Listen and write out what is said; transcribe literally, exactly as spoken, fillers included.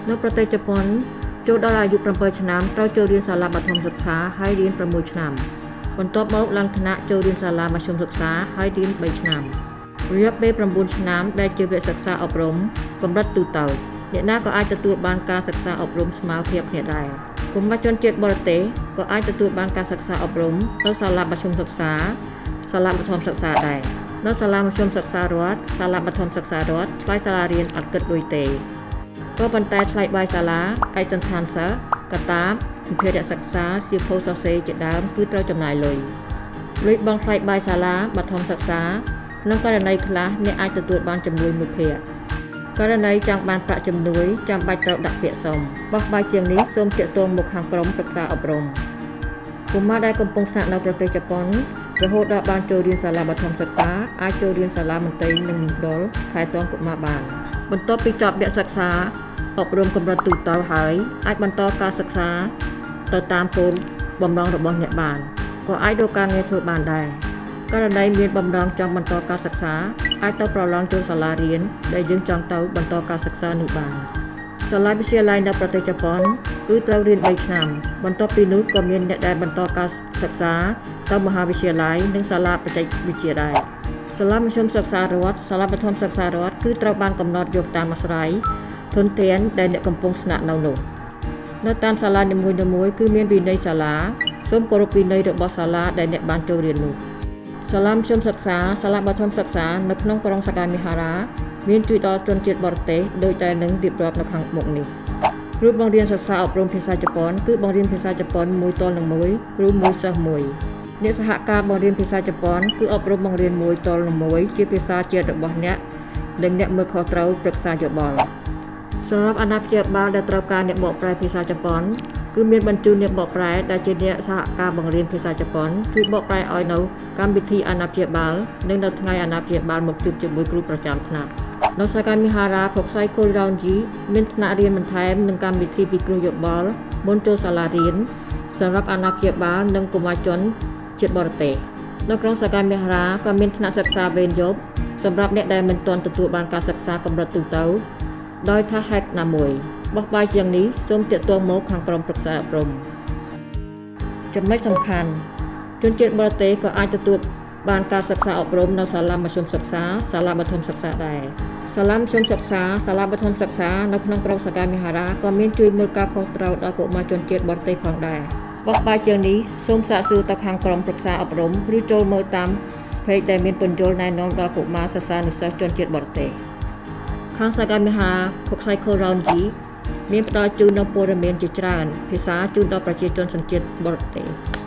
នៅប្រទេសជប៉ុនចូលដល់អាយុប្រាំបីឆ្នាំត្រូវចូលរៀនសាលាបឋមសិក្សាហើយរៀនប្រាំមួយឆ្នាំបន្ទាប់មកឡើងថ្នាក់ចូលរៀនសាលាមធ្យមសិក្សាហើយរៀនបីឆ្នាំរយៈពេលប្រាំបួនឆ្នាំដែលជាវគ្គសិក្សាអប់រំកម្រិតទូទៅអ្នកណាក៏អាចទទួលបានការសិក្សាអប់រំស្មើភាពគ្នាដែរកុមារជនជាតិបរទេសក៏អាចទទួលបានការសិក្សាអប់រំទៅសាលាមធ្យមសិក្សាសាលាបឋមសិក្សាដែរនៅសាលាមធ្យមសិក្សារដ្ឋសាលាបឋមសិក្សារដ្ឋថ្លៃសាលារៀនអត់គិតលុយទេក៏ប៉ុន្តែថ្លៃបាយសាលាឯកសណ្ឋានសិស្សកតាបសម្ភារៈសិក្សាសៀវភៅសរសេរជាដើមគឺត្រូវចំណាយលុយលុយបង់ថ្លៃបាយសាលាបឋមសិក្សាក្នុងករណីខ្លះអ្នកអាចទទួលបានជំនួយមួយភាគករណីចង់បានប្រាក់ជំនួយចាំបាច់ត្រូវដាក់ពាក្យសុំបោះបាយជាងនេះសូមទាក់ទងមកខាងក្រមប្រឹក្សាអប់រំកុមារដែលកំពុងស្នាក់នៅប្រទេសជប៉ុនរហូតដល់បានចូលរៀនសាលាបឋមសិក្សាអាចចូលរៀនសាលាមន្ត្រីនិងមណ្ឌលថែទាំកុមារបានបន្ទាប់ពីចប់វគ្គសិក្សាអប់រំកម្រិតទូទៅហើយអាចបន្តការសិក្សាទៅតាមគោលបំណងរបស់អ្នកបានក៏អាចរកការងារធ្វើបានដែរករណីមានបំណងចង់បន្តការសិក្សាអាចទៅប្រឡងចូលសាលារៀនដែលយើងចង់ទៅបន្តការសិក្សានោះបានសាលាវិទ្យាល័យនៅប្រទេសជប៉ុនគឺត្រូវរៀនបីឆ្នាំបន្ទាប់ពីនោះក៏មានអ្នកដែលបន្តការសិក្សាទៅមហាវិទ្យាល័យនិងសាលាបច្ចេកវិទ្យាដែរសាលាមធ្យមសិក្សារដ្ឋសាលាបឋមសិក្សារដ្ឋគឺត្រូវបានកំណត់យកតាមអាស្រ័យធនធានដែលអ្នកកំពុងស្នាក់នៅនោះនៅតាមសាលានីមួយៗគឺមានវិន័យសាលាសូមគោរពវិន័យរបស់សាលាដែលអ្នកបានចូលរៀននោះសាលាមធ្យមសិក្សាសាលាបឋមសិក្សានៅក្នុងក្រុងសាកាមីហារ៉ាមានជួយដល់ជនជាតិបរទេសដោយតែនឹងរៀបរាប់នៅខាងមុខនេះគ្រូបង្រៀនសិក្សាអប់រំភាសាជប៉ុនគឺបង្រៀនភាសាជប៉ុនមួយទល់នឹងមួយគ្រូមួយសិស្សមួយអ្នកសហការបង្រៀនភាសាជប៉ុនគឺអប់រំបង្រៀនមួយទល់នឹងមួយជាភាសាជាតិរបស់អ្នកនិងអ្នកមើលខុសត្រូវប្រឹក្សាយោបល់សម្រាប់អាណាព្យាបាលដែលត្រូវការអ្នកបកប្រែភាសាជប៉ុនគឺមានបញ្ជូនអ្នកបកប្រែដែលជាអ្នកសហការបង្រៀនភាសាជប៉ុនជួយបកប្រែឲ្យនៅកម្មវិធីអាណាព្យាបាលនិងនៅថ្ងៃអាណាព្យាបាលមកជួបជាមួយគ្រូប្រចាំថ្នាក់នៅសាកាមីហារ៉ាខុកសៃកូរ៉ោនជីមានថ្នាក់រៀនបន្ថែមនិងកម្មវិធីពិគ្រោះយោបល់មុនចូលសាលារៀនសម្រាប់អាណាព្យាបាលនិងកុមារជនជាតិបរទេសនៅក្រុងសាកាមីហារ៉ាក៏មានថ្នាក់សិក្សាវេនយប់សម្រាប់អ្នកដែលមិនទាន់ទទួលបានការសិក្សាកម្រិតទូទៅដោយថាហេតុណាមួយបោះបាយជាងនេះសូមទាក់ទងមកខាងក្រុមប្រឹក្សាអប់រំចំណុចសំខាន់ជនជាតិបរទេសក៏អាចទទួលបានការសិក្សាអប់រំនៅសាលាមធ្យមសិក្សាសាលាបឋមសិក្សាដែរសាលាមធ្យមសិក្សាសាលាបឋមសិក្សានៅក្នុងក្រុងសាកាមីហារ៉ាក៏មានជួយមើលការខុសត្រូវដល់កុមារជនជាតិបរទេសផងដែរបោះបាយជាងនេះសូមសាកសួរទៅខាងក្រុមប្រឹក្សាអប់រំឬចូលមើលតាមពេកដែលមានពន្យល់ណែនាំដល់កុមារសិស្សានុសិស្សជនជាតិបរទេសខាងសាកាមីហារ៉ាខុកសៃកូរ៉ោនជីមានផ្ដល់ជូននូវព័ត៌មានជាច្រើនភាសាជូនដល់ប្រជាជនសញ្ជាតិបរទេស